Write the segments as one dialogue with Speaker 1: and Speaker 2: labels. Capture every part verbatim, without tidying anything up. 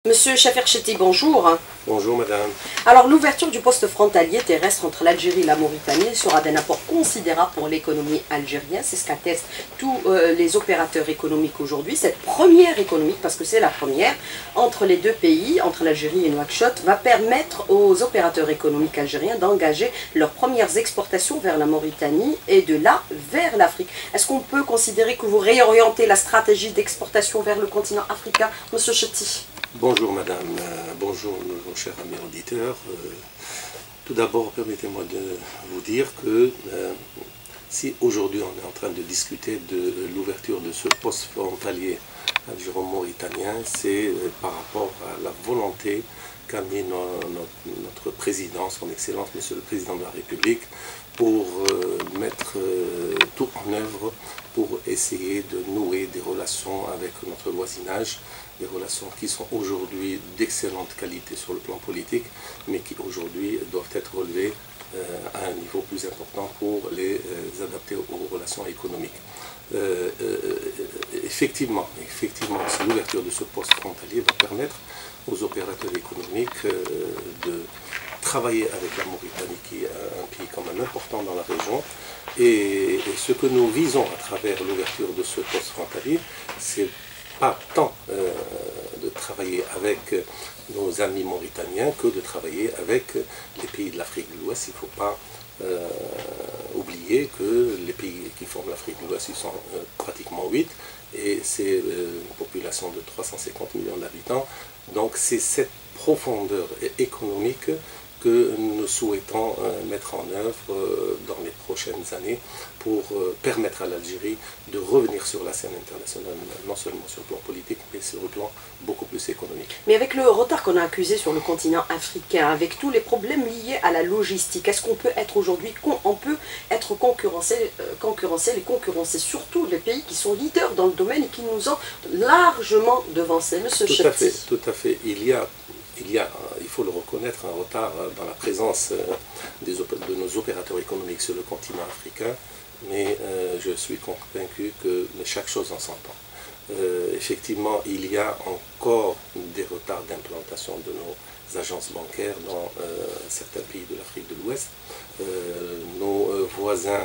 Speaker 1: Monsieur Chafer Chetti, bonjour.
Speaker 2: Bonjour madame.
Speaker 1: Alors l'ouverture du poste frontalier terrestre entre l'Algérie et la Mauritanie sera d'un apport considérable pour l'économie algérienne. C'est ce qu'attestent tous euh, les opérateurs économiques aujourd'hui. Cette première économique, parce que c'est la première, entre les deux pays, entre l'Algérie et Nouakchott, va permettre aux opérateurs économiques algériens d'engager leurs premières exportations vers la Mauritanie et de là vers l'Afrique. Est-ce qu'on peut considérer que vous réorientez la stratégie d'exportation vers le continent africain, monsieur Chetti?
Speaker 2: Bonjour madame, euh, bonjour nos chers amis auditeurs. Euh, tout d'abord, permettez-moi de vous dire que euh, si aujourd'hui on est en train de discuter de l'ouverture de ce poste frontalier algéro-mauritanien, c'est euh, par rapport à la volonté qu'a mis no, no, notre président, son Excellence, Monsieur le Président de la République, pour euh, mettre euh, tout en œuvre pour essayer de nouer des relations avec notre voisinage, des relations qui sont aujourd'hui d'excellente qualité sur le plan politique, mais qui aujourd'hui doivent être relevées euh, à un niveau plus important pour les euh, adapter aux relations économiques. Euh, euh, effectivement, effectivement, l'ouverture de ce poste frontalier va permettre aux opérateurs économiques euh, de travailler avec la Mauritanie, qui est un pays quand même important dans la région. Et, et ce que nous visons à travers l'ouverture de ce poste frontalier, c'est pas tant euh, de travailler avec nos amis mauritaniens que de travailler avec les pays de l'Afrique de l'Ouest. Il ne faut pas euh, oublier que les pays qui forment l'Afrique de l'Ouest, ils sont euh, pratiquement huit, et c'est euh, une population de trois cent cinquante millions d'habitants. Donc c'est cette profondeur économique que nous souhaitons euh, mettre en œuvre euh, dans les prochaines années pour euh, permettre à l'Algérie de revenir sur la scène internationale, non seulement sur le plan politique, mais sur le plan beaucoup plus économique.
Speaker 1: Mais avec le retard qu'on a accusé sur le continent africain, avec tous les problèmes liés à la logistique, est-ce qu'on peut être aujourd'hui, on peut être concurrencé, euh, concurrencé, les concurrencer, surtout les pays qui sont leaders dans le domaine et qui nous ont largement devancés, monsieur Chetti?
Speaker 2: Tout à fait, tout à fait. Il y a Il y a, il faut le reconnaître, un retard dans la présence des, de nos opérateurs économiques sur le continent africain, mais euh, je suis convaincu que chaque chose en son temps. Euh, effectivement, il y a encore des retards d'implantation de nos agences bancaires dans euh, certains pays de l'Afrique de l'Ouest. Euh, nos euh, voisins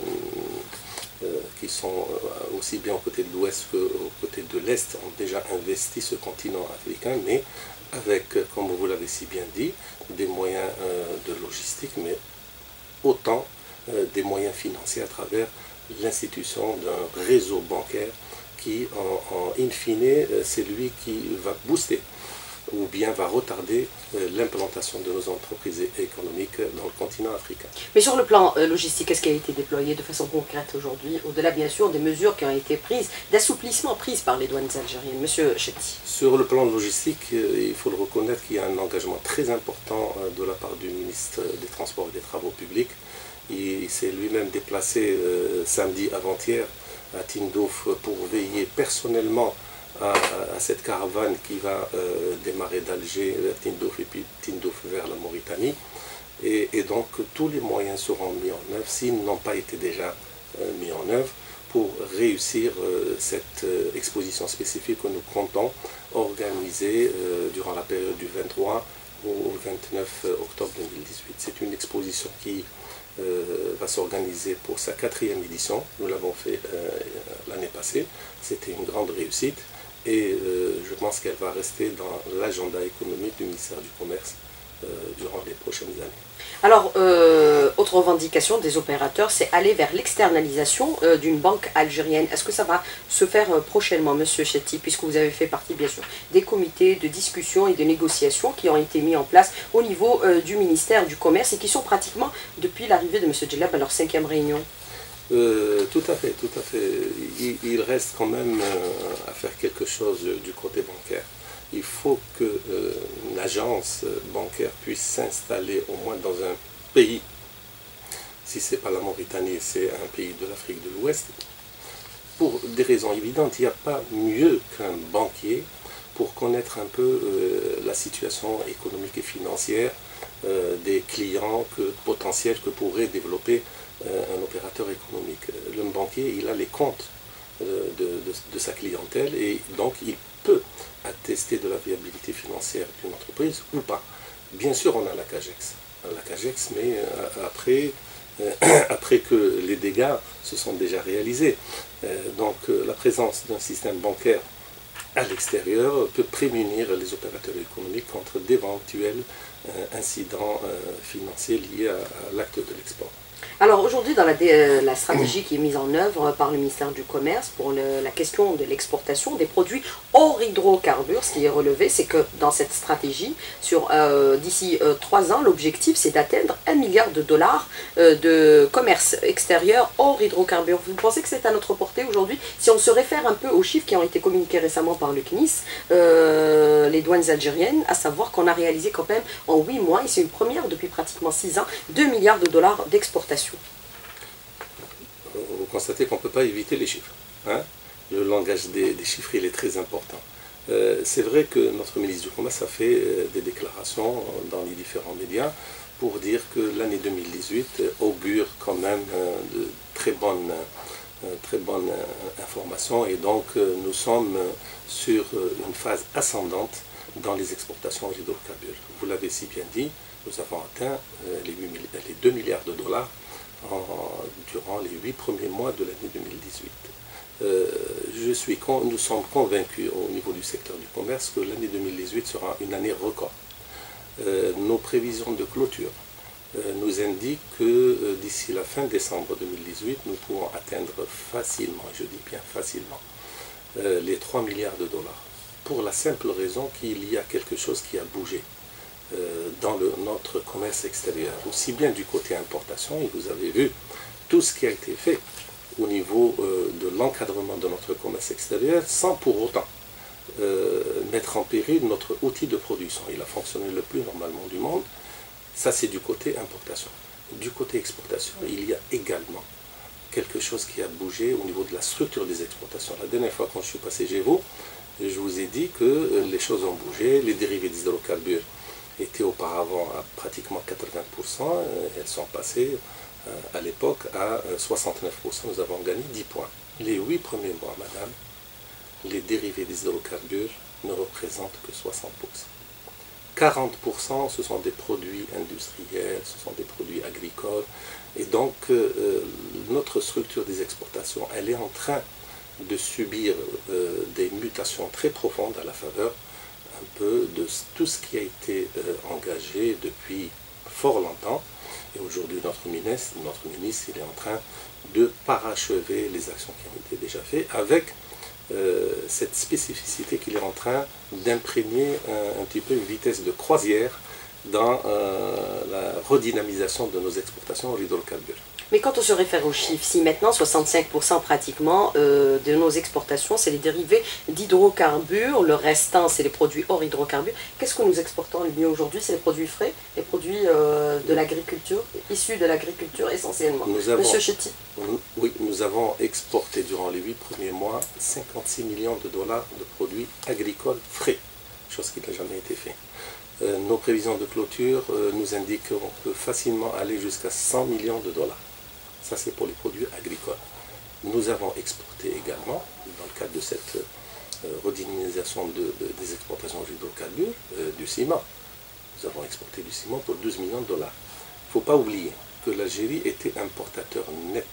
Speaker 2: euh, euh, qui sont aussi bien au côté de l'Ouest qu'au côté de l'Est ont déjà investi ce continent africain, mais avec, comme vous l'avez si bien dit, des moyens euh, de logistique, mais autant euh, des moyens financiers à travers l'institution d'un réseau bancaire qui, en, en in fine, euh, c'est lui qui va booster ou bien va retarder euh, l'implantation de nos entreprises économiques dans le continent africain.
Speaker 1: Mais sur le plan euh, logistique, qu'est-ce qui a été déployé de façon concrète aujourd'hui, au-delà bien sûr des mesures qui ont été prises, d'assouplissement prises par les douanes algériennes, monsieur Chetti?
Speaker 2: Sur le plan logistique, euh, il faut le reconnaître qu'il y a un engagement très important euh, de la part du ministre des Transports et des Travaux publics. Il, il s'est lui-même déplacé euh, samedi avant-hier à Tindouf pour veiller personnellement À, à cette caravane qui va euh, démarrer d'Alger vers Tindouf et puis Tindouf vers la Mauritanie. Et, et donc tous les moyens seront mis en œuvre, s'ils n'ont pas été déjà euh, mis en œuvre, pour réussir euh, cette euh, exposition spécifique que nous comptons organiser euh, durant la période du vingt-trois au vingt-neuf octobre deux mille dix-huit. C'est une exposition qui euh, va s'organiser pour sa quatrième édition. Nous l'avons fait euh, l'année passée. C'était une grande réussite. Et euh, je pense qu'elle va rester dans l'agenda économique du ministère du Commerce euh, durant les prochaines années.
Speaker 1: Alors, euh, autre revendication des opérateurs, c'est aller vers l'externalisation euh, d'une banque algérienne. Est-ce que ça va se faire euh, prochainement, monsieur Chetti, puisque vous avez fait partie, bien sûr, des comités de discussion et de négociation qui ont été mis en place au niveau euh, du ministère du Commerce et qui sont pratiquement, depuis l'arrivée de monsieur Djellab, à leur cinquième réunion?
Speaker 2: Euh, tout à fait, tout à fait. Il, il reste quand même euh, à faire quelque chose du côté bancaire. Il faut que euh, une agence bancaire puisse s'installer au moins dans un pays. Si ce n'est pas la Mauritanie, c'est un pays de l'Afrique de l'Ouest. Pour des raisons évidentes, il n'y a pas mieux qu'un banquier pour connaître un peu euh, la situation économique et financière euh, des clients que, potentiels que pourrait développer un opérateur économique. Le banquier, il a les comptes de, de, de sa clientèle et donc il peut attester de la viabilité financière d'une entreprise ou pas. Bien sûr, on a la CAGEX, la CAGEX, mais euh, après, euh, après que les dégâts se sont déjà réalisés. Euh, donc euh, la présence d'un système bancaire à l'extérieur peut prémunir les opérateurs économiques contre d'éventuels euh, incidents euh, financiers liés à, à l'acte de l'export.
Speaker 1: Alors aujourd'hui, dans la, euh, la stratégie qui est mise en œuvre par le ministère du Commerce pour le, la question de l'exportation des produits hors hydrocarbures, ce qui est relevé, c'est que dans cette stratégie, sur euh, d'ici euh, trois ans, l'objectif c'est d'atteindre un milliard de dollars euh, de commerce extérieur hors hydrocarbures. Vous pensez que c'est à notre portée aujourd'hui? Si on se réfère un peu aux chiffres qui ont été communiqués récemment par le C N I S, euh, les douanes algériennes, à savoir qu'on a réalisé quand même en huit mois, et c'est une première depuis pratiquement six ans, deux milliards de dollars d'exportation.
Speaker 2: Vous constatez qu'on ne peut pas éviter les chiffres. Hein? Le langage des, des chiffres, il est très important. Euh, c'est vrai que notre ministre du Commerce a fait euh, des déclarations dans les différents médias pour dire que l'année deux mille dix-huit augure quand même euh, de très bonnes, euh, très bonnes euh, informations, et donc euh, nous sommes sur euh, une phase ascendante dans les exportations d'hydrocarbures. Vous l'avez si bien dit, nous avons atteint euh, les, huit, les deux milliards de dollars En, durant les huit premiers mois de l'année deux mille dix-huit. Euh, je suis, nous sommes convaincus au niveau du secteur du commerce que l'année deux mille dix-huit sera une année record. Euh, nos prévisions de clôture euh, nous indiquent que euh, d'ici la fin décembre deux mille dix-huit, nous pourrons atteindre facilement, je dis bien facilement, euh, les trois milliards de dollars. Pour la simple raison qu'il y a quelque chose qui a bougé dans le, notre commerce extérieur, aussi bien du côté importation, et vous avez vu tout ce qui a été fait au niveau euh, de l'encadrement de notre commerce extérieur, sans pour autant euh, mettre en péril notre outil de production. Il a fonctionné le plus normalement du monde. Ça, c'est du côté importation. Du côté exportation, il y a également quelque chose qui a bougé au niveau de la structure des exportations. La dernière fois quand je suis passé chez vous, je vous ai dit que les choses ont bougé, les dérivés d'hydrocarbures étaient auparavant à pratiquement quatre-vingts pour cent, elles sont passées à l'époque à soixante-neuf pour cent, nous avons gagné dix points. Les huit premiers mois, madame, les dérivés des hydrocarbures ne représentent que soixante pour cent. quarante pour cent, ce sont des produits industriels, ce sont des produits agricoles, et donc euh, notre structure des exportations, elle est en train de subir euh, des mutations très profondes à la faveur un peu de tout ce qui a été euh, engagé depuis fort longtemps. Et aujourd'hui, notre ministre, notre ministre, il est en train de parachever les actions qui ont été déjà faites avec euh, cette spécificité qu'il est en train d'imprégner un, un petit peu une vitesse de croisière dans euh, la redynamisation de nos exportations en hydrocarbures.
Speaker 1: Mais quand on se réfère aux chiffres, si maintenant soixante-cinq pour cent pratiquement euh, de nos exportations, c'est les dérivés d'hydrocarbures, le restant c'est les produits hors hydrocarbures, qu'est-ce que nous exportons le mieux aujourd'hui? C'est les produits frais, les produits euh, de l'agriculture, issus de l'agriculture essentiellement.
Speaker 2: Nous avons,
Speaker 1: Monsieur Chetty.
Speaker 2: Oui, nous avons exporté durant les huit premiers mois cinquante-six millions de dollars de produits agricoles frais, chose qui n'a jamais été faite. Euh, nos prévisions de clôture euh, nous indiquent qu'on peut facilement aller jusqu'à cent millions de dollars. Ça, c'est pour les produits agricoles. Nous avons exporté également, dans le cadre de cette euh, redynamisation de, de, des exportations d'hydrocarbures, euh, du ciment. Nous avons exporté du ciment pour douze millions de dollars. Il ne faut pas oublier que l'Algérie était importateur net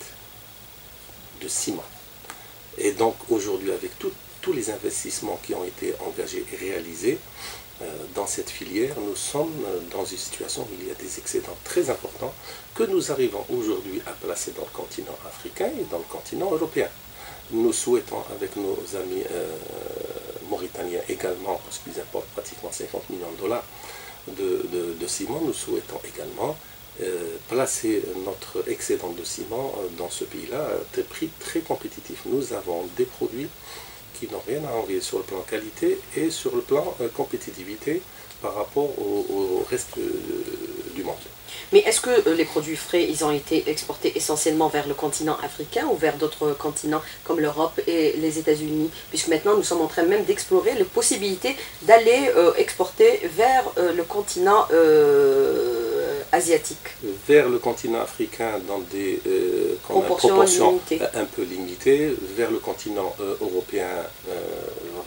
Speaker 2: de ciment. Et donc aujourd'hui, avec tout, tous les investissements qui ont été engagés et réalisés, dans cette filière, nous sommes dans une situation où il y a des excédents très importants que nous arrivons aujourd'hui à placer dans le continent africain et dans le continent européen. Nous souhaitons avec nos amis euh, mauritaniens également, parce qu'ils importent pratiquement cinquante millions de dollars de, de, de ciment, nous souhaitons également euh, placer notre excédent de ciment dans ce pays-là à des prix très compétitifs. Nous avons des produits qui n'ont rien à envier sur le plan qualité et sur le plan euh, compétitivité par rapport au, au reste euh, du monde.
Speaker 1: Mais est-ce que euh, les produits frais, ils ont été exportés essentiellement vers le continent africain ou vers d'autres continents comme l'Europe et les États-Unis? Puisque maintenant nous sommes en train même d'explorer les possibilités d'aller euh, exporter vers euh, le continent euh, asiatique.
Speaker 2: Vers le continent africain dans des euh, proportions, proportions un peu limitées, vers le continent euh, européen euh,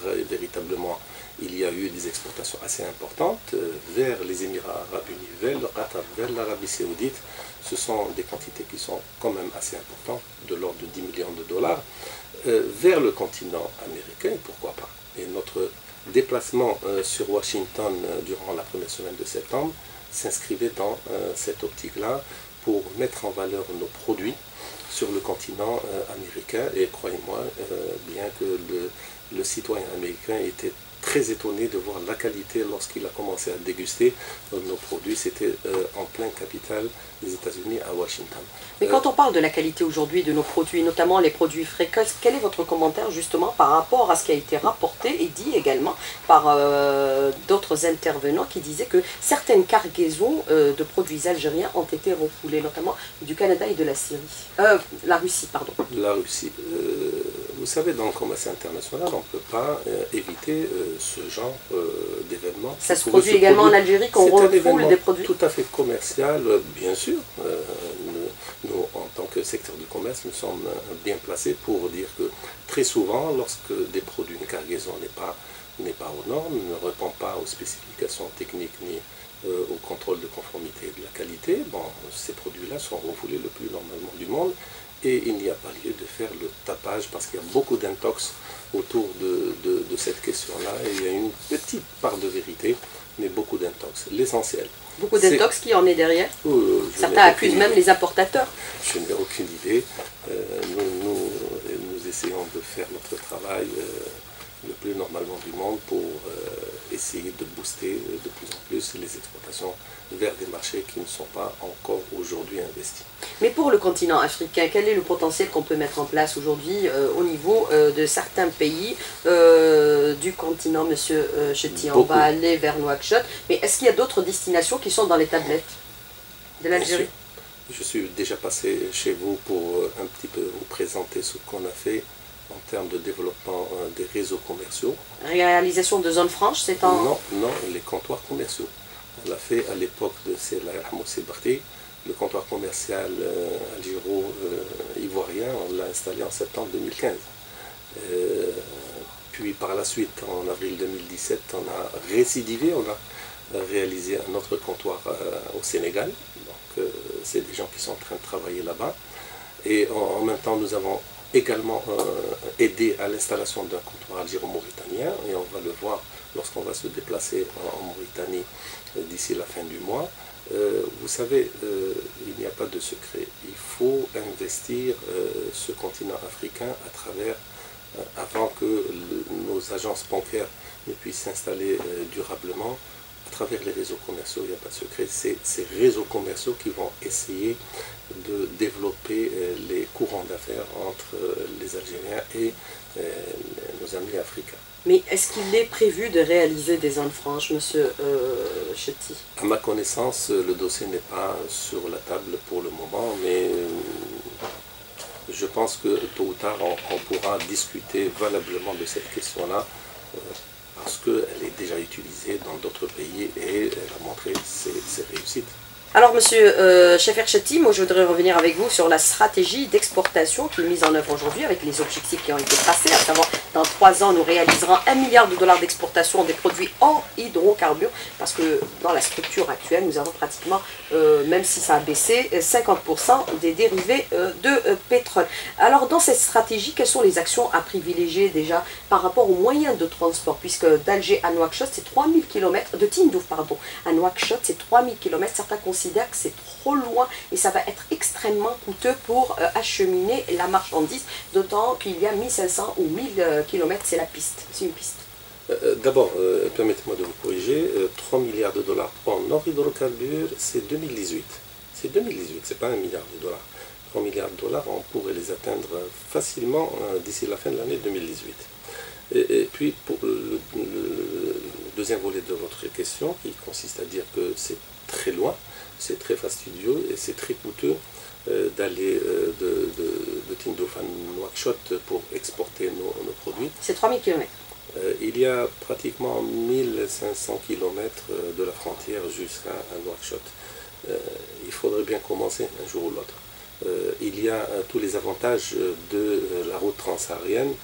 Speaker 2: véritablement, il y a eu des exportations assez importantes euh, vers les Émirats arabes unis, vers le Qatar, vers l'Arabie saoudite. Ce sont des quantités qui sont quand même assez importantes, de l'ordre de dix millions de dollars, euh, vers le continent américain, pourquoi pas. Et notre déplacement euh, sur Washington euh, durant la première semaine de septembre s'inscrivait dans euh, cette optique-là pour mettre en valeur nos produits sur le continent euh, américain. Et croyez-moi, euh, bien que le, le citoyen américain était très étonné de voir la qualité lorsqu'il a commencé à déguster euh, nos produits. C'était euh, en pleine capitale des États-Unis, à Washington.
Speaker 1: Mais quand on parle de la qualité aujourd'hui de nos produits, notamment les produits frais, quel est votre commentaire justement par rapport à ce qui a été rapporté et dit également par euh, d'autres intervenants qui disaient que certaines cargaisons euh, de produits algériens ont été refoulées, notamment du Canada et de la Syrie, euh, la Russie, pardon.
Speaker 2: La Russie. Euh, vous savez, dans le commerce international, on ne peut pas euh, éviter euh, ce genre euh, d'événements.
Speaker 1: Ça se produit également en Algérie qu'on refoule des produits
Speaker 2: tout à fait commercial, bien sûr. Euh, nous, nous, en tant que secteur du commerce, nous sommes bien placés pour dire que très souvent, lorsque des produits, une cargaison n'est pas, n'est pas aux normes, ne répond pas aux spécifications techniques ni euh, au contrôle de conformité et de la qualité, bon, ces produits-là sont refoulés le plus normalement du monde. Et il n'y a pas lieu de faire le tapage parce qu'il y a beaucoup d'intox autour de, de, de cette question-là. Et il y a une petite part de vérité, mais beaucoup d'intox. L'essentiel.
Speaker 1: Beaucoup d'intox qui en est derrière
Speaker 2: euh,
Speaker 1: Certains accusent même les importateurs.
Speaker 2: Je n'ai aucune idée. Euh, nous, nous, nous essayons de faire notre travail euh, le plus normalement du monde pour euh, essayer de booster de plus en plus les exportations vers des marchés qui ne sont pas encore aujourd'hui investis.
Speaker 1: Mais pour le continent africain, quel est le potentiel qu'on peut mettre en place aujourd'hui euh, au niveau euh, de certains pays euh, du continent, monsieur euh, Chetty? On va aller vers Nouakchott, mais est-ce qu'il y a d'autres destinations qui sont dans les tablettes de l'Algérie?
Speaker 2: Je suis déjà passé chez vous pour un petit peu vous présenter ce qu'on a fait en termes de développement euh, des réseaux commerciaux.
Speaker 1: Réalisation de zones franches, c'est en...
Speaker 2: Non, non, les comptoirs commerciaux. On l'a fait à l'époque de Selbarti, le comptoir commercial euh, algéro-ivoirien, euh, on l'a installé en septembre deux mille quinze. Euh, puis par la suite, en avril deux mille dix-sept, on a récidivé, on a réalisé un autre comptoir euh, au Sénégal. Donc euh, c'est des gens qui sont en train de travailler là-bas. Et en, en même temps, nous avons également euh, aidé à l'installation d'un comptoir algéro-mauritanien, et on va le voir lorsqu'on va se déplacer en, en Mauritanie euh, d'ici la fin du mois. Euh, vous savez, euh, il n'y a pas de secret. Il faut investir euh, ce continent africain à travers, euh, avant que le, nos agences bancaires ne puissent s'installer euh, durablement, à travers les réseaux commerciaux. Il n'y a pas de secret. C'est ces réseaux commerciaux qui vont essayer de développer euh, les courants d'affaires entre euh, les Algériens et euh, nos amis africains.
Speaker 1: Mais est-ce qu'il est prévu de réaliser des zones franches, monsieur euh, Chetty?
Speaker 2: À ma connaissance, le dossier n'est pas sur la table pour le moment, mais euh, je pense que tôt ou tard, on, on pourra discuter valablement de cette question-là, euh, parce qu'elle est déjà utilisée dans d'autres pays et elle a montré ses, ses réussites.
Speaker 1: Alors, monsieur euh, Chefer Chetty, moi je voudrais revenir avec vous sur la stratégie d'exportation qui est mise en œuvre aujourd'hui avec les objectifs qui ont été tracés, à savoir dans trois ans nous réaliserons un milliard de dollars d'exportation des produits en hydrocarbures, parce que dans la structure actuelle nous avons pratiquement, euh, même si ça a baissé, cinquante pour cent des dérivés euh, de euh, pétrole. Alors dans cette stratégie, quelles sont les actions à privilégier déjà par rapport aux moyens de transport, puisque d'Alger à Nouakchott c'est trois mille kilomètres, de Tindouf pardon, à Nouakchott c'est trois mille kilomètres, certains considèrent que c'est trop loin et ça va être extrêmement coûteux pour euh, acheminer la marchandise, d'autant qu'il y a mille cinq cents ou mille euh, kilomètres, c'est la piste, c'est une piste.
Speaker 2: Euh, D'abord, euh, permettez-moi de vous corriger, euh, trois milliards de dollars en hydrocarbures, c'est deux mille dix-huit. C'est deux mille dix-huit, c'est pas un milliard de dollars. trois milliards de dollars, on pourrait les atteindre facilement euh, d'ici la fin de l'année deux mille dix-huit. Et, et puis, pour le, le deuxième volet de votre question, qui consiste à dire que c'est très loin, c'est très fastidieux et c'est très coûteux euh, d'aller euh, de, de, de Tindouf à Nouakchott pour exporter nos, nos produits.
Speaker 1: C'est trois mille kilomètres.
Speaker 2: Euh, il y a pratiquement mille cinq cents kilomètres de la frontière jusqu'à Nouakchott. Euh, il faudrait bien commencer un jour ou l'autre. Euh, il y a euh, tous les avantages de euh, la route transsaharienne,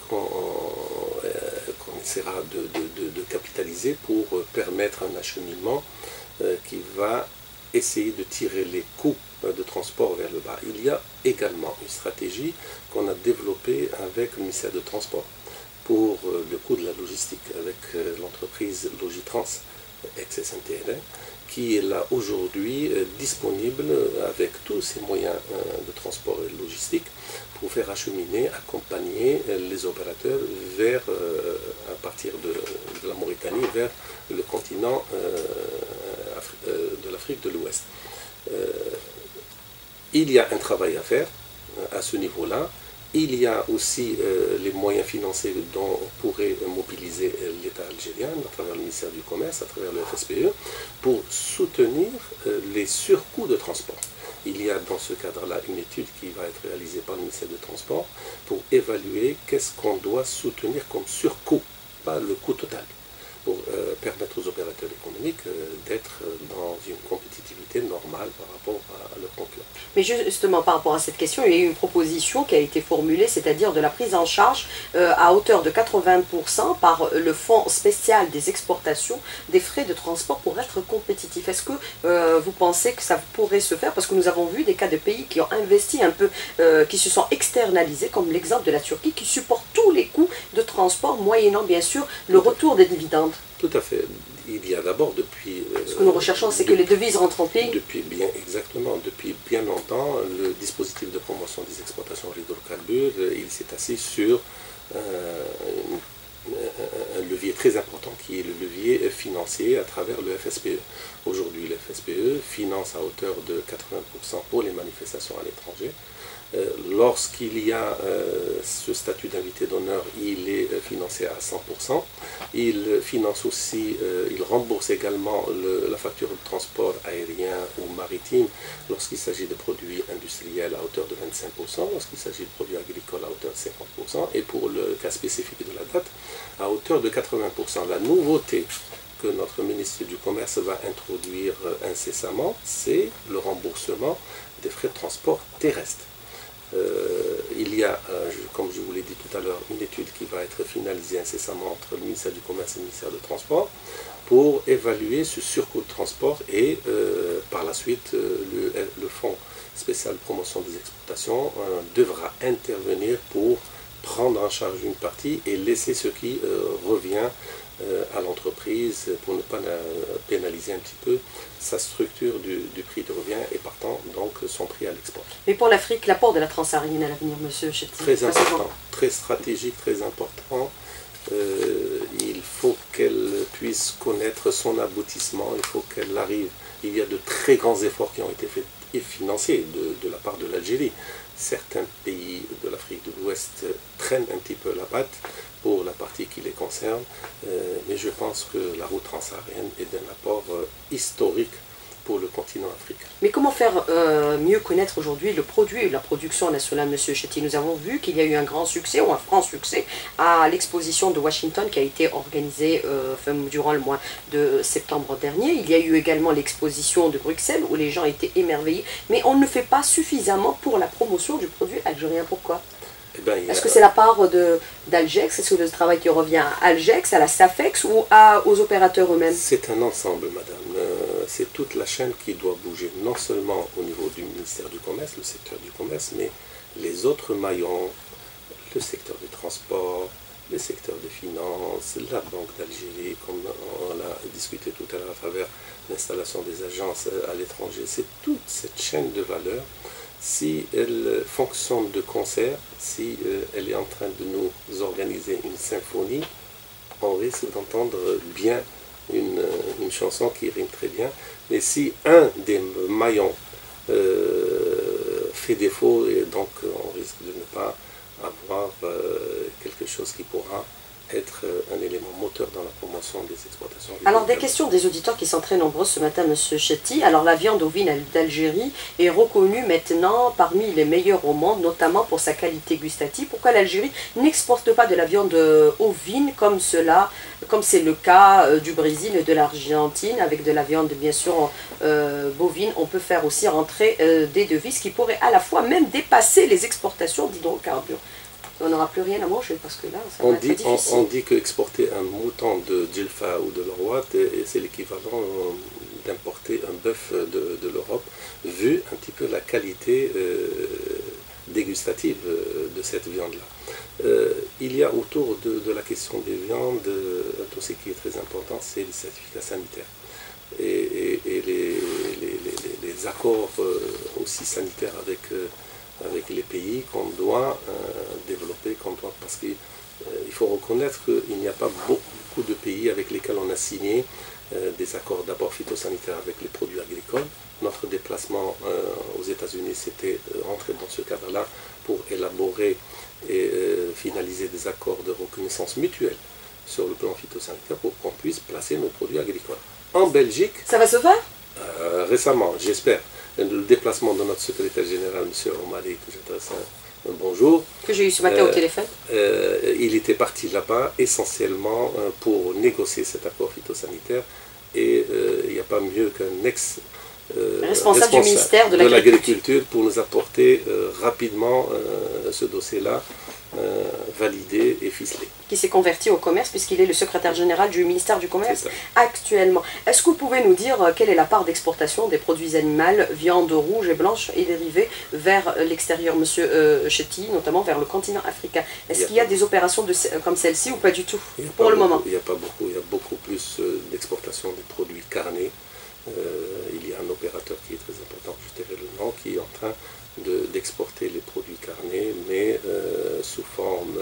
Speaker 2: qu'on euh, qu'on essaiera de, de, de, de capitaliser pour permettre un acheminement euh, qui va essayer de tirer les coûts de transport vers le bas. Il y a également une stratégie qu'on a développée avec le ministère de Transport pour le coût de la logistique, avec l'entreprise Logitrans, ex-S N T L, qui est là aujourd'hui disponible avec tous ses moyens de transport et de logistique pour faire acheminer, accompagner les opérateurs vers, à partir de, de la Mauritanie vers le continent de l'Afrique de l'Ouest. Il y a un travail à faire à ce niveau-là. Il y a aussi euh, les moyens financiers dont on pourrait mobiliser l'État algérien à travers le ministère du Commerce, à travers le F S P E, pour soutenir euh, les surcoûts de transport. Il y a dans ce cadre-là une étude qui va être réalisée par le ministère du Transport pour évaluer qu'est-ce qu'on doit soutenir comme surcoût, pas le coût total, pour euh, permettre aux opérateurs économiques euh, d'être dans une compétitivité normale par rapport à, à leurs concurrents.
Speaker 1: Mais justement, par rapport à cette question, il y a eu une proposition qui a été formulée, c'est-à-dire de la prise en charge euh, à hauteur de quatre-vingts pour cent par le Fonds spécial des exportations des frais de transport pour être compétitif. Est-ce que euh, vous pensez que ça pourrait se faire? Parce que nous avons vu des cas de pays qui ont investi un peu, euh, qui se sont externalisés, comme l'exemple de la Turquie, qui supporte tous les coûts de transport, moyennant bien sûr le retour des dividendes.
Speaker 2: Tout à fait. Il y a d'abord depuis...
Speaker 1: Euh, Ce que nous recherchons, c'est que les devises rentrent en pays.
Speaker 2: Depuis bien, exactement. Depuis bien longtemps, le dispositif de promotion des exportations d'hydrocarbures, il s'est assis sur euh, un levier très important qui est le levier financier à travers le F S P E. Aujourd'hui, le F S P E finance à hauteur de quatre-vingts pour cent pour les manifestations à l'étranger. Euh, Lorsqu'il y a euh, ce statut d'invité d'honneur, il est euh, financé à cent pour cent. Il finance aussi, euh, il rembourse également le, la facture de transport aérien ou maritime lorsqu'il s'agit de produits industriels à hauteur de vingt-cinq pour cent, lorsqu'il s'agit de produits agricoles à hauteur de cinquante pour cent, et pour le cas spécifique de la date, à hauteur de quatre-vingts pour cent. La nouveauté que notre ministre du Commerce va introduire incessamment, c'est le remboursement des frais de transport terrestres. Euh, il y a, euh, comme je vous l'ai dit tout à l'heure, une étude qui va être finalisée incessamment entre le ministère du Commerce et le ministère du Transport pour évaluer ce surcoût de transport et euh, par la suite euh, le, le Fonds spécial de promotion des exportations euh, devra intervenir pour prendre en charge une partie et laisser ce qui euh, revient euh, à l'entreprise pour ne pas euh, pénaliser un petit peu sa structure du, du prix de revient et partant donc son prix à l'export.
Speaker 1: Mais pour l'Afrique, l'apport de la transsaharienne à l'avenir, monsieur Chetti?
Speaker 2: Très important, très stratégique, très important. Euh, il faut qu'elle puisse connaître son aboutissement, il faut qu'elle arrive. Il y a de très grands efforts qui ont été faits et financiers de, de la part de l'Algérie. Certains pays de l'Afrique de l'Ouest traînent un petit peu la patte pour la partie qui les concerne, euh, mais je pense que la route transsaharienne est d'un apport euh, historique pour le continent africain.
Speaker 1: Mais comment faire euh, mieux connaître aujourd'hui le produit et la production nationale, monsieur Chetti? Nous avons vu qu'il y a eu un grand succès, ou un franc succès, à l'exposition de Washington qui a été organisée euh, durant le mois de septembre dernier. Il y a eu également l'exposition de Bruxelles où les gens étaient émerveillés, mais on ne fait pas suffisamment pour la promotion du produit algérien. Pourquoi? Eh ben, Est-ce que c'est la part d'Algex? Est-ce que le travail qui revient à Algex, à la SAFEX ou à, aux opérateurs eux-mêmes?
Speaker 2: C'est un ensemble, madame. Euh, c'est toute la chaîne qui doit bouger, non seulement au niveau du ministère du Commerce, le secteur du commerce, mais les autres maillons, le secteur du transport, le secteur des finances, la Banque d'Algérie, comme on l'a discuté tout à l'heure à travers l'installation des agences à l'étranger. C'est toute cette chaîne de valeur. Si elle fonctionne de concert, si euh, elle est en train de nous organiser une symphonie, on risque d'entendre bien une, une chanson qui rime très bien. Mais si un des maillons euh, fait défaut, et donc on risque de ne pas avoir euh, quelque chose qui pourra être un élément moteur dans la promotion des exportations.
Speaker 1: Alors des questions des auditeurs qui sont très nombreux ce matin, monsieur Chetti. Alors la viande ovine d'Algérie est reconnue maintenant parmi les meilleures au monde, notamment pour sa qualité gustative. Pourquoi l'Algérie n'exporte pas de la viande ovine comme cela, comme c'est le cas du Brésil et de l'Argentine, avec de la viande bien sûr euh, bovine? On peut faire aussi rentrer euh, des devises qui pourraient à la fois même dépasser les exportations d'hydrocarbures. on n'aura plus rien à manger parce que là, ça
Speaker 2: on
Speaker 1: va
Speaker 2: dit,
Speaker 1: être difficile.
Speaker 2: On, on dit qu'exporter un mouton de Djelfa ou de l'Orwat, c'est l'équivalent d'importer un bœuf de, de l'Europe, vu un petit peu la qualité euh, dégustative de cette viande-là. Euh, il y a autour de, de la question des viandes, euh, tout ce qui est très important, c'est les certificats sanitaires. Et, et, et les, les, les, les accords euh, aussi sanitaires avec, euh, avec les pays qu'on doit euh, développer, qu'on doit, parce qu'il euh, faut reconnaître qu'il n'y a pas beaucoup de pays avec lesquels on a signé euh, des accords d'abord phytosanitaires avec les produits agricoles. Notre déplacement euh, aux États-Unis, c'était euh, entrer dans ce cadre-là pour élaborer et euh, finaliser des accords de reconnaissance mutuelle sur le plan phytosanitaire pour qu'on puisse placer nos produits agricoles. En Belgique,
Speaker 1: ça va se faire
Speaker 2: euh, récemment, j'espère, le déplacement de notre secrétaire général, M. Omari, que j'adresse un, un bonjour.
Speaker 1: Que j'ai eu ce matin euh, au téléphone.
Speaker 2: Euh, il était parti là-bas essentiellement euh, pour négocier cet accord phytosanitaire et euh, il n'y a pas mieux qu'un ex Euh,
Speaker 1: responsable, responsable du ministère de l'Agriculture
Speaker 2: pour nous apporter euh, rapidement euh, ce dossier-là euh, validé et ficelé.
Speaker 1: Qui s'est converti au commerce puisqu'il est le secrétaire général du ministère du Commerce actuellement. Est-ce que vous pouvez nous dire euh, quelle est la part d'exportation des produits animaux, viande rouge et blanche et dérivés vers l'extérieur, monsieur euh, Chetty, notamment vers le continent africain? Est-ce qu'il y a des opérations de, comme celle-ci ou pas du tout pour le
Speaker 2: beaucoup,
Speaker 1: moment?
Speaker 2: Il n'y a pas beaucoup, il y a beaucoup plus euh, d'exportation des produits carnés. Euh, il y a un opérateur qui est très important, juste derrière le nom, qui est en train d'exporter de, les produits carnés, mais euh, sous forme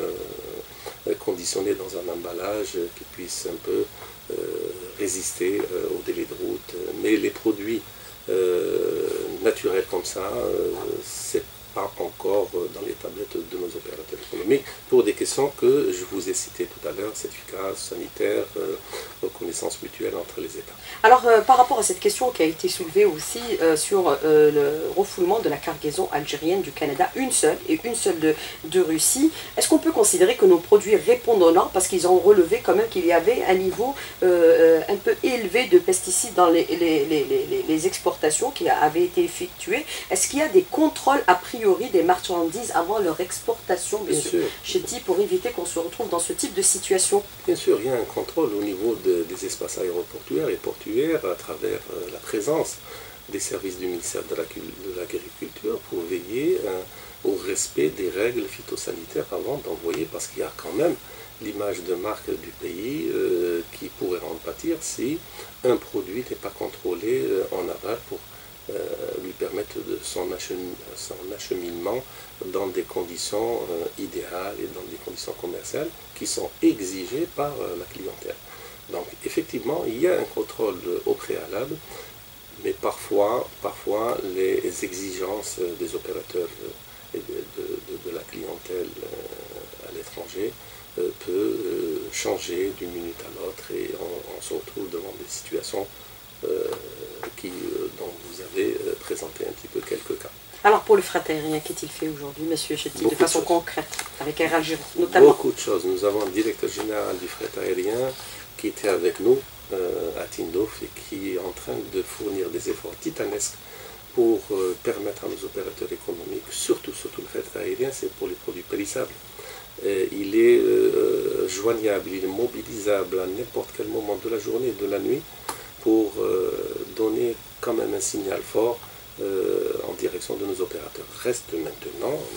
Speaker 2: euh, conditionnée dans un emballage qui puisse un peu euh, résister euh, au délai de route. Mais les produits euh, naturels comme ça, euh, c'est pas encore dans les tablettes de nos opérateurs économiques pour des questions que je vous ai citées tout à l'heure, certificats sanitaires, euh, reconnaissance mutuelle entre les États.
Speaker 1: Alors euh, par rapport à cette question qui a été soulevée aussi euh, sur euh, le refoulement de la cargaison algérienne du Canada, une seule et une seule de, de Russie, est-ce qu'on peut considérer que nos produits répondent aux normes parce qu'ils ont relevé quand même qu'il y avait un niveau euh, un peu élevé de pesticides dans les, les, les, les, les exportations qui avaient été effectuées? Est-ce qu'il y a des contrôles a priori des marchandises avant leur exportation, monsieur Chetty, pour éviter qu'on se retrouve dans ce type de situation?
Speaker 2: Bien sûr, il y a un contrôle au niveau de, des espaces aéroportuaires et portuaires à travers euh, la présence des services du ministère de l'Agriculture pour veiller euh, au respect des règles phytosanitaires avant d'envoyer, parce qu'il y a quand même l'image de marque du pays euh, qui pourrait en pâtir si un produit n'est pas contrôlé euh, en aval pour Euh, lui permettre de son, achemi son acheminement dans des conditions euh, idéales et dans des conditions commerciales qui sont exigées par euh, la clientèle. Donc effectivement, il y a un contrôle euh, au préalable, mais parfois, parfois les exigences euh, des opérateurs euh, et de, de, de, de la clientèle euh, à l'étranger euh, peut euh, changer d'une minute à l'autre et on, on se retrouve devant des situations Euh, qui, euh, dont vous avez euh, présenté un petit peu quelques cas.
Speaker 1: Alors pour le fret aérien, qu'est-il fait aujourd'hui, monsieur Chetty, de façon
Speaker 2: de
Speaker 1: concrète, avec Air Algérie notamment?
Speaker 2: Beaucoup de choses. Nous avons un directeur général du fret aérien qui était avec nous euh, à Tindouf et qui est en train de fournir des efforts titanesques pour euh, permettre à nos opérateurs économiques, surtout, surtout le fret aérien, c'est pour les produits périssables. Et il est euh, joignable, il est mobilisable à n'importe quel moment de la journée et de la nuit pour euh, donner quand même un signal fort euh, en direction de nos opérateurs. Reste maintenant euh,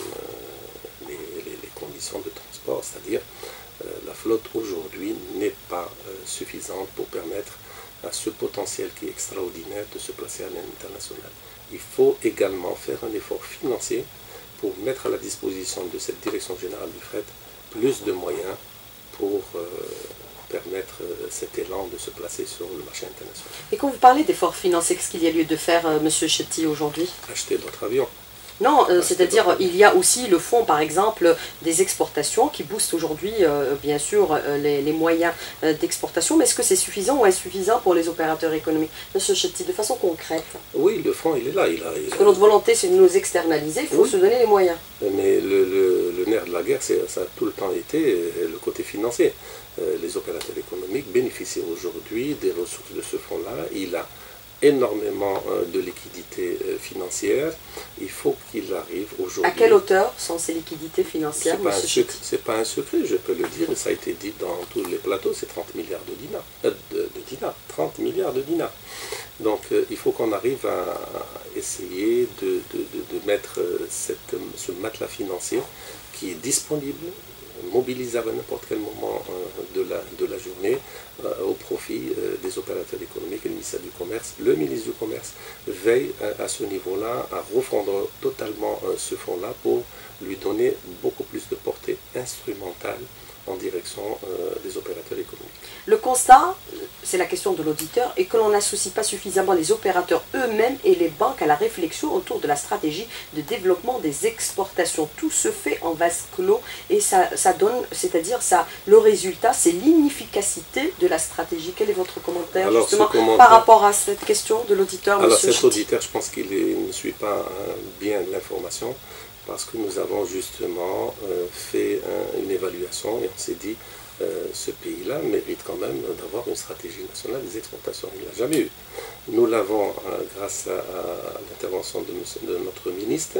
Speaker 2: les, les, les conditions de transport, c'est-à-dire euh, la flotte aujourd'hui n'est pas euh, suffisante pour permettre à ce potentiel qui est extraordinaire de se placer à l'international. Il faut également faire un effort financier pour mettre à la disposition de cette direction générale du fret plus de moyens pour euh, permettre euh, cet élan de se placer sur le marché international.
Speaker 1: Et quand vous parlez d'efforts financiers, qu'est-ce qu'il y a lieu de faire, euh, monsieur Chetty, aujourd'hui?
Speaker 2: Acheter d'autres avions.
Speaker 1: Non, euh, c'est-à-dire il y a aussi le fonds, par exemple, des exportations qui booste aujourd'hui, euh, bien sûr, euh, les, les moyens euh, d'exportation. Mais est-ce que c'est suffisant ou insuffisant pour les opérateurs économiques, monsieur Chetty, de façon concrète?
Speaker 2: Oui, le fonds, il est là. Il a, il a...
Speaker 1: Parce que notre volonté, c'est de nous externaliser, il faut oui. se donner les moyens.
Speaker 2: Mais le, le, le nerf de la guerre, ça a tout le temps été le côté financier. Euh, les opérateurs économiques bénéficient aujourd'hui des ressources de ce fonds-là. Il a énormément euh, de liquidités euh, financières. Il faut qu'il arrive aujourd'hui...
Speaker 1: À quelle hauteur sont ces liquidités financières,
Speaker 2: M. Chetty? Ce n'est pas un secret, je peux le dire, ça a été dit dans tous les plateaux, c'est trente milliards de dinars. Euh, de, de dinars, trente milliards de dinars. Donc euh, il faut qu'on arrive à essayer de, de, de, de mettre cette, ce matelas financier qui est disponible, mobilisable à n'importe quel moment euh, de, la, de la journée euh, au profit euh, des opérateurs économiques et le ministère du Commerce. Le ministre du Commerce veille euh, à ce niveau-là à refondre totalement euh, ce fonds-là pour lui donner beaucoup plus de portée instrumentale en direction euh, des opérateurs économiques.
Speaker 1: Le constat, c'est la question de l'auditeur, est que l'on n'associe pas suffisamment les opérateurs eux-mêmes et les banques à la réflexion autour de la stratégie de développement des exportations. Tout se fait en vase clos et ça, ça donne, c'est-à-dire ça, le résultat, c'est l'inefficacité de la stratégie. Quel est votre commentaire
Speaker 2: Alors,
Speaker 1: justement
Speaker 2: commentaire,
Speaker 1: par rapport à cette question de l'auditeur?
Speaker 2: Alors cet Chetty. auditeur, je pense qu'il ne suit pas hein, bien l'information, parce que nous avons justement euh, fait un, une évaluation et on s'est dit euh, ce pays-là mérite quand même d'avoir une stratégie nationale des exportations. Il ne l'a jamais eu. Nous l'avons, euh, grâce à, à l'intervention de, de notre ministre,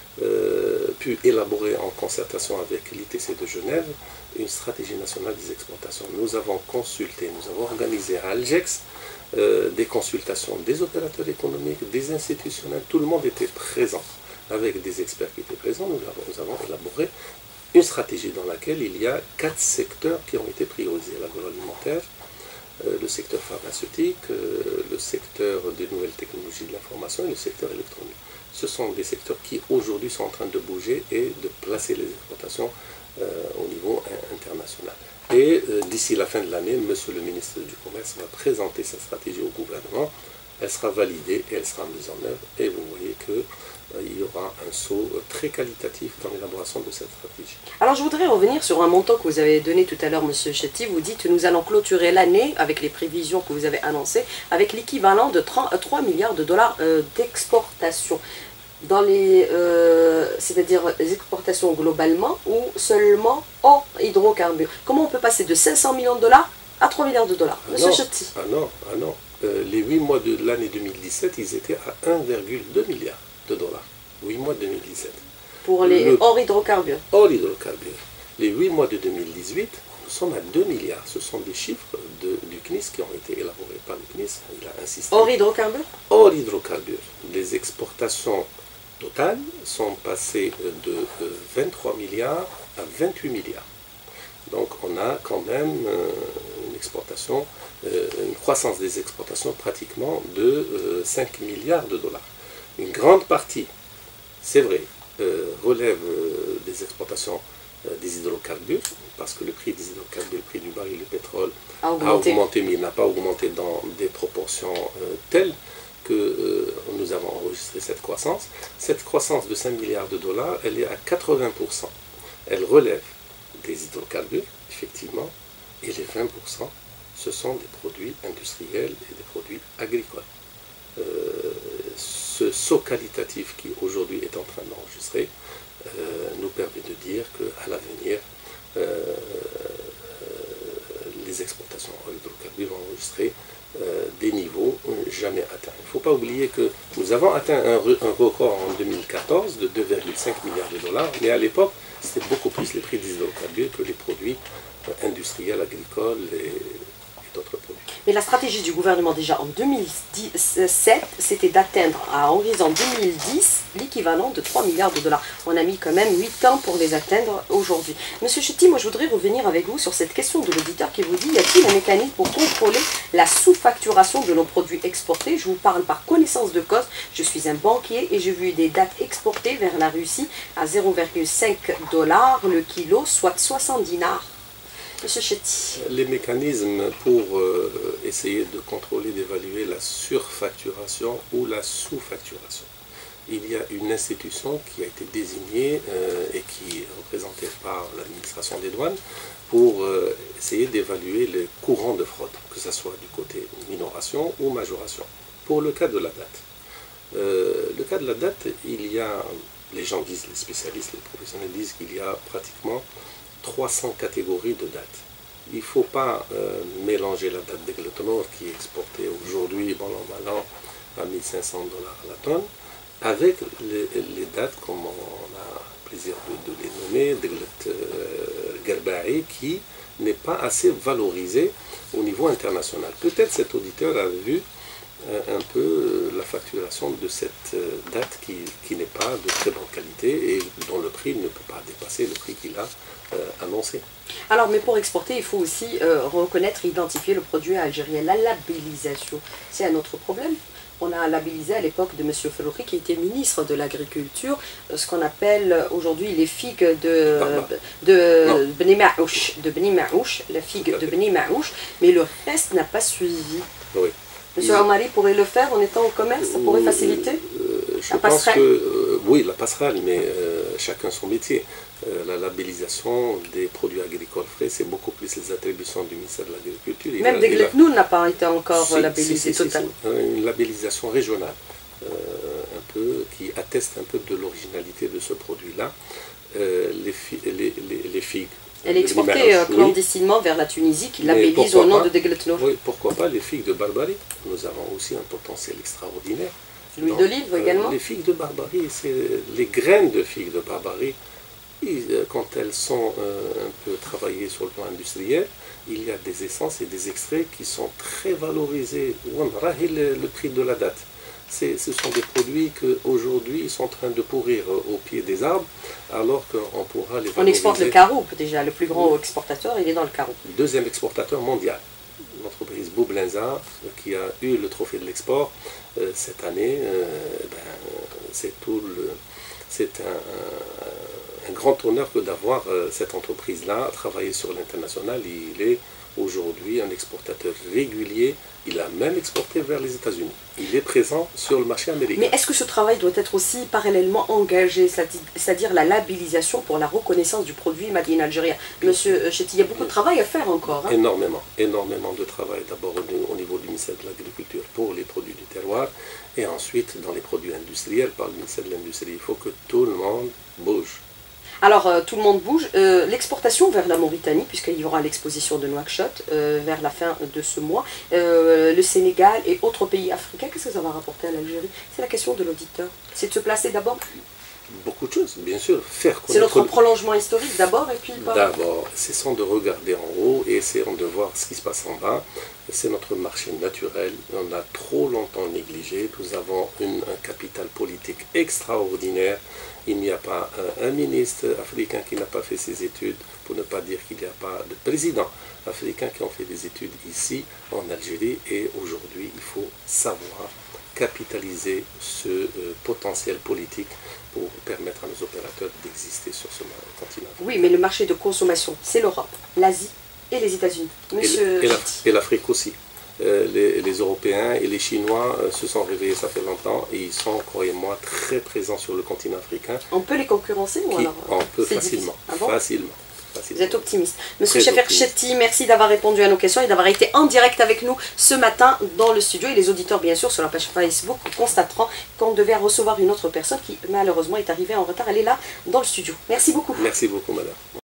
Speaker 2: euh, pu élaborer en concertation avec l'I T C de Genève une stratégie nationale des exportations. Nous avons consulté, nous avons organisé à Algex euh, des consultations des opérateurs économiques, des institutionnels, tout le monde était présent. Avec des experts qui étaient présents, nous avons, nous avons élaboré une stratégie dans laquelle il y a quatre secteurs qui ont été priorisés. L'agroalimentaire, euh, le secteur pharmaceutique, euh, le secteur des nouvelles technologies de l'information et le secteur électronique. Ce sont des secteurs qui aujourd'hui sont en train de bouger et de placer les exportations euh, au niveau international. Et euh, d'ici la fin de l'année, Monsieur le ministre du Commerce va présenter sa stratégie au gouvernement. Elle sera validée et elle sera mise en œuvre. Et vous voyez que euh, il y aura un saut très qualitatif dans l'élaboration de cette stratégie.
Speaker 1: Alors je voudrais revenir sur un montant que vous avez donné tout à l'heure, Monsieur Chetty. Vous dites que nous allons clôturer l'année avec les prévisions que vous avez annoncées, avec l'équivalent de trois milliards de dollars euh, d'exportation. Dans les, euh, c'est-à-dire les exportations globalement ou seulement hors hydrocarbures. Comment on peut passer de cinq cents millions de dollars à trois milliards de dollars,
Speaker 2: ah
Speaker 1: Monsieur
Speaker 2: non,
Speaker 1: Chetty?
Speaker 2: Ah non, ah non. Euh, les huit mois de l'année deux mille dix-sept, ils étaient à un virgule deux milliard de dollars. huit mois de deux mille dix-sept.
Speaker 1: Pour les Le, hors hydrocarbures.
Speaker 2: Hors hydrocarbures. Les huit mois de deux mille dix-huit, nous sommes à deux milliards. Ce sont des chiffres de, du C N I S qui ont été élaborés par le C N I S. Il a insisté.
Speaker 1: Hors hydrocarbures?
Speaker 2: Hors hydrocarbures. Les exportations totales sont passées de vingt-trois milliards à vingt-huit milliards. Donc on a quand même euh, une exportation, euh, une croissance des exportations pratiquement de euh, cinq milliards de dollars. Une grande partie, c'est vrai, euh, relève euh, des exportations euh, des hydrocarbures, parce que le prix des hydrocarbures, le prix du baril de pétrole
Speaker 1: a augmenté,
Speaker 2: a augmenté mais il n'a pas augmenté dans des proportions euh, telles que euh, nous avons enregistré cette croissance. Cette croissance de cinq milliards de dollars, elle est à quatre-vingts pour cent. Elle relève des hydrocarbures, effectivement, et les vingt pour cent, ce sont des produits industriels et des produits agricoles. Euh, ce saut qualitatif qui aujourd'hui est en train d'enregistrer euh, nous permet de dire qu'à l'avenir, euh, les exportations en hydrocarbures vont enregistrer euh, des niveaux jamais atteints. Il ne faut pas oublier que nous avons atteint un, un record en deux mille quatorze de deux virgule cinq milliards de dollars, mais à l'époque, c'était beaucoup plus les prix des hydrocarbures que les produits industriels, agricoles et, et d'autres produits.
Speaker 1: Mais la stratégie du gouvernement déjà en deux mille sept, c'était d'atteindre à horizon deux mille dix l'équivalent de trois milliards de dollars. On a mis quand même huit ans pour les atteindre aujourd'hui. Monsieur Chetty, moi je voudrais revenir avec vous sur cette question de l'auditeur qui vous dit, y a-t-il un mécanisme pour contrôler la sous-facturation de nos produits exportés? Je vous parle par connaissance de cause. Je suis un banquier et j'ai vu des dates exportées vers la Russie à zéro virgule cinq dollars le kilo, soit soixante dinars. Monsieur Chetty.
Speaker 2: Les mécanismes pour euh, essayer de contrôler, d'évaluer la surfacturation ou la sous-facturation. Il y a une institution qui a été désignée euh, et qui est représentée par l'administration des douanes pour euh, essayer d'évaluer les courants de fraude, que ce soit du côté minoration ou majoration. Pour le cas de la date. Euh, le cas de la date, il y a, les gens disent, les spécialistes, les professionnels disent qu'il y a pratiquement trois cents catégories de dates. il ne faut pas euh, mélanger la date d'Egletonor qui est exportée aujourd'hui, bon an, mal an, à mille cinq cents dollars la tonne, avec les, les dates, comme on a plaisir de, de les nommer, d'Eglet euh, Gerbaï, qui n'est pas assez valorisé au niveau international. Peut-être cet auditeur a vu euh, un peu euh, la facturation de cette euh, date qui, qui n'est pas de très bonne qualité et dont le prix ne peut pas dépasser le prix qu'il a euh, annoncé.
Speaker 1: Alors, mais pour exporter, il faut aussi euh, reconnaître, identifier le produit algérien. La labellisation, c'est un autre problème. On a labellisé à l'époque de M. Ferrouri, qui était ministre de l'Agriculture, ce qu'on appelle aujourd'hui les figues de, de Beni Maouch, de Beni Maouch, la figue de Beni Maouch, mais le reste n'a pas suivi.
Speaker 2: Oui.
Speaker 1: Monsieur Omari pourrait le faire en étant au commerce, ça pourrait faciliter
Speaker 2: euh, Je
Speaker 1: la
Speaker 2: pense
Speaker 1: passerelle.
Speaker 2: que, euh, oui, la passerelle, mais euh, chacun son métier. Euh, la labellisation des produits agricoles frais, c'est beaucoup plus les attributions du ministère de l'Agriculture.
Speaker 1: Même Degletnoun n'a pas été encore
Speaker 2: si,
Speaker 1: labellisé
Speaker 2: si, si,
Speaker 1: totalement.
Speaker 2: Si, une labellisation régionale, euh, un peu, qui atteste un peu de l'originalité de ce produit-là. Euh, les, fi les, les, les figues.
Speaker 1: Elle est exportée euh, clandestinement oui. vers la Tunisie, qui labellise au nom pas, de Degletnour.
Speaker 2: Oui, pourquoi pas les figues de Barbarie. Nous avons aussi un potentiel extraordinaire.
Speaker 1: L'huile d'olive euh, également.
Speaker 2: Les figues de Barbarie, c'est les graines de figues de Barbarie. Quand elles sont euh, un peu travaillées sur le plan industriel, il y a des essences et des extraits qui sont très valorisés. Le, le prix de la date. Ce sont des produits qu'aujourd'hui sont en train de pourrir au pied des arbres, alors qu'on pourra les valoriser.
Speaker 1: On exporte le Caroup déjà, le plus grand oui. exportateur, il est dans le Caroup.
Speaker 2: Deuxième exportateur mondial, l'entreprise Boublenza, qui a eu le trophée de l'export euh, cette année. Euh, ben, c'est tout le, c'est un, un, un grand honneur que d'avoir euh, cette entreprise-là travailler sur l'international. Il est aujourd'hui un exportateur régulier. Il a même exporté vers les États-Unis. Il est présent sur le marché américain.
Speaker 1: Mais est-ce que ce travail doit être aussi parallèlement engagé, c'est-à-dire la labellisation pour la reconnaissance du produit Made in Algérie? Monsieur Chetty, il y a beaucoup de travail à faire encore. Hein?
Speaker 2: Énormément, énormément de travail. D'abord au niveau du ministère de l'Agriculture pour les produits du terroir et ensuite dans les produits industriels par le ministère de l'Industrie. Il faut que tout le monde bouge.
Speaker 1: Alors, euh, tout le monde bouge. Euh, L'exportation vers la Mauritanie, puisqu'il y aura l'exposition de Nouakchott euh, vers la fin de ce mois, euh, le Sénégal et autres pays africains, qu'est-ce que ça va rapporter à l'Algérie? C'est la question de l'auditeur. C'est de se placer d'abord.
Speaker 2: Beaucoup de choses, bien sûr. Faire
Speaker 1: c'est notre prolongement historique d'abord et puis...
Speaker 2: D'abord, cessons de regarder en haut et essayons de voir ce qui se passe en bas. C'est notre marché naturel. On a trop longtemps négligé. Nous avons une, un capital politique extraordinaire. Il n'y a pas un, un ministre africain qui n'a pas fait ses études, pour ne pas dire qu'il n'y a pas de président africain qui ont fait des études ici en Algérie. Et aujourd'hui, il faut savoir capitaliser ce euh, potentiel politique pour permettre à nos opérateurs d'exister sur ce continent.
Speaker 1: Oui, mais le marché de consommation, c'est l'Europe, l'Asie et les États-Unis. Monsieur
Speaker 2: Et l'Afrique aussi. Euh, les, les Européens et les Chinois euh, se sont réveillés, ça fait longtemps, et ils sont, croyez-moi, très présents sur le continent africain.
Speaker 1: On peut les concurrencer ou alors
Speaker 2: On peut facilement,
Speaker 1: ah bon
Speaker 2: facilement.
Speaker 1: Vous êtes optimiste. Monsieur Chefer Chetty, merci d'avoir répondu à nos questions et d'avoir été en direct avec nous ce matin dans le studio. Et les auditeurs, bien sûr, sur la page Facebook constateront qu'on devait recevoir une autre personne qui, malheureusement, est arrivée en retard. Elle est là, dans le studio. Merci beaucoup.
Speaker 2: Merci beaucoup, madame.